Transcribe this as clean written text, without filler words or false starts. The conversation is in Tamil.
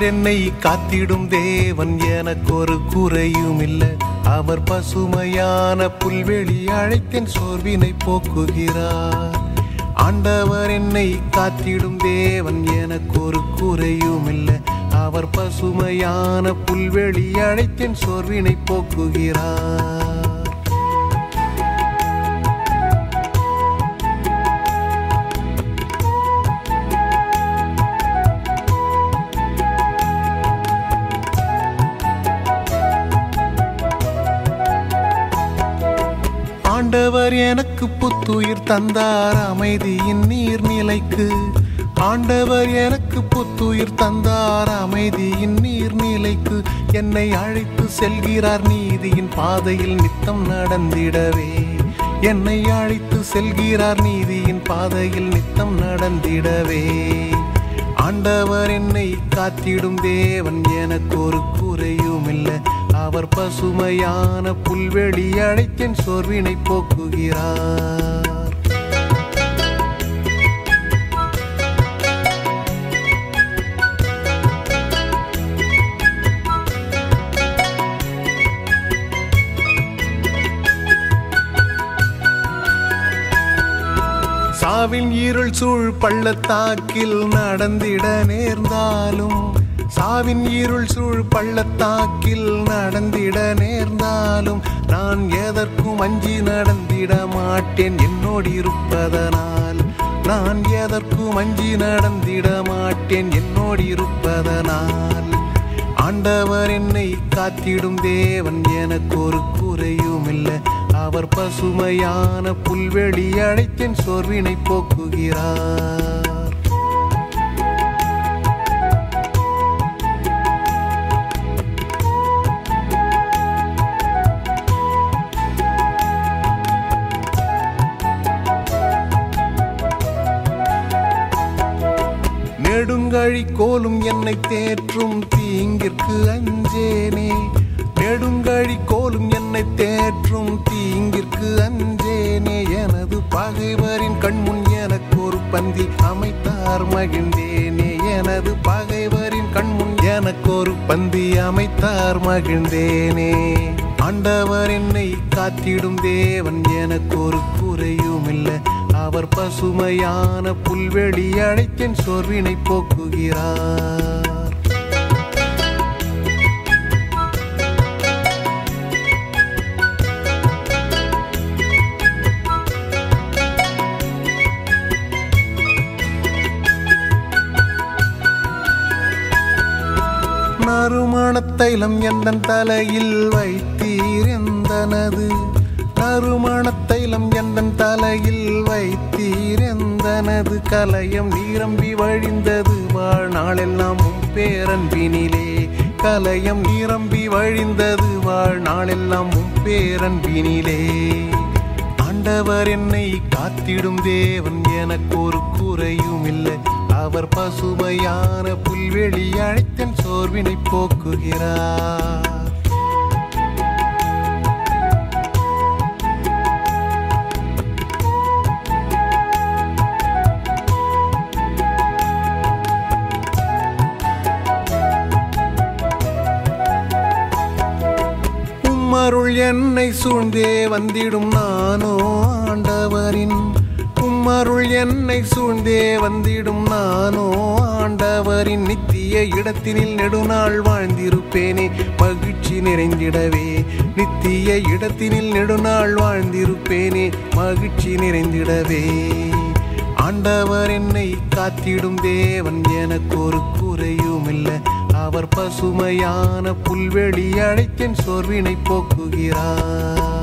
ஆண்டவர் என்னை காத்திடும் தேவன், எனக்கு ஒரு குறையும் இல்லை. அவர் பசுமையான புல்வெளி அழைத்தேன் சோர்வினை போக்குகிறார். ஆண்டவர் என்னை காத்திடும் தேவன், எனக்கு ஒரு குறையும் இல்லை. அவர் பசுமையான புல்வெளி அழைத்தேன் சோர்வினை போக்குகிறார். ஆண்டவர் எனக்கு புத்துயிர் தந்தார் அமைதியின் நீர்நிலைக்கு. ஆண்டவர் எனக்கு புத்துயிர் தந்தார் அமைதியின் நீர்நிலைக்கு. என்னை அழைத்து செல்கிறார் நீதியின் பாதையில் நித்தம் நடந்திடவே. என்னை அழைத்து செல்கிறார் நீதியின் பாதையில் நித்தம் நடந்திடவே. ஆண்டவர் என்னை காத்திடும் தேவன், எனக்கு ஒரு குறையும் இல்லை. அவர் பசுமையான புல்வெளி அழைத்தேன் சோர்வினை போக்குகிறார். சாவின் இருள் சூழ் பள்ளத்தாக்கில் நடந்திட நேர்ந்தாலும், சாவின் இருள் சூழ் பள்ளத்தாக்கில் நடந்திட நேர்ந்தாலும், நான் எதற்கும் அஞ்சி நடந்திட மாட்டேன் என்னோடு இருப்பதனால். நான் எதற்கும் அஞ்சி நடந்திட மாட்டேன் என்னோடு இருப்பதனால். ஆண்டவர் என்னை காத்திடும் தேவன், எனக்கு ஒரு குறையும் இல்லை. அவர் பசுமையான புல்வெளி அழைத்தேன் சோர்வினை போக்குகிறார். நெடுங்கழி கோலும் என்னை தேற்றும் தீங்கிற்கு அஞ்சேனே. நெடுங்கழி கோலும் என்னை தேற்றும் தீங்கிற்கு அஞ்சேனே. எனது பகைவரின் கண்முன் எனக்கு ஒரு பந்தி அமைத்தார் மகிழ்ந்தேனே. எனது பகைவரின் கண்முன் எனக்கு ஒரு பந்தி அமைத்தார் மகிழ்ந்தேனே. ஆண்டவர் என்னை காத்திடும் தேவன், எனக்கு ஒரு குறையும் இல்லை. அவர் பசுமையான புல்வெளி அழைத்தேன் சோர்வினை போக்குகிறார். நறுமண தைலம் எந்தன் தலையில் வைத்தீர் எந்தனது. நறுமண தைலம் எந்தன் தலையில் வைத்தீர் எந்தனது. கலயம் நீரம்பி வழிந்தது வாழ்நாளெல்லாம் உம் பேரன்பினிலே. கலயம் நீரம்பி வழிந்தது வாழ்நாளெல்லாம் உம் பேரன்பினிலே. ஆண்டவர் என்னை காத்திடும் தேவன், எனக்கு ஒரு குறையும் இல்லை. அவர் பசுமையான புல்வெளி அழைத்தேன் சோர்வினை போக்குகிறார். உம்மருள் என்னை சூழ்ந்தே வந்திடும் நானோ ஆண்டவரின். உம்மருள் என்னை சூழ்ந்தே வந்திடும் நானோ ஆண்டவரின். நித்திய இடத்தினில் நெடுநாள் வாழ்ந்திருப்பேனே மகிழ்ச்சி நிறைந்திடவே. நித்திய இடத்தினில் நெடுநாள் வாழ்ந்திருப்பேனே மகிழ்ச்சி நிறைந்திடவே. ஆண்டவர் என்னை காத்திடும் தேவன், எனக்கு ஒரு குறையும் இல்லை. அவர் பசுமையான புல்வெளி அழைத்தேன் சோர்வினை போக்குகிறார்.